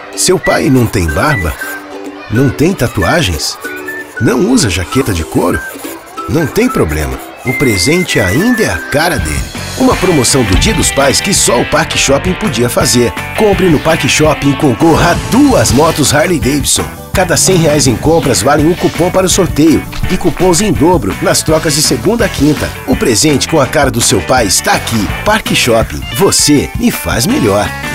Seu pai não tem barba? Não tem tatuagens? Não usa jaqueta de couro? Não tem problema. O presente ainda é a cara dele. Uma promoção do Dia dos Pais que só o Parque Shopping podia fazer. Compre no Parque Shopping e concorra a 2 motos Harley Davidson. Cada R$100 em compras vale um cupom para o sorteio e cupons em dobro nas trocas de segunda a quinta. O presente com a cara do seu pai está aqui. Parque Shopping. Você me faz melhor.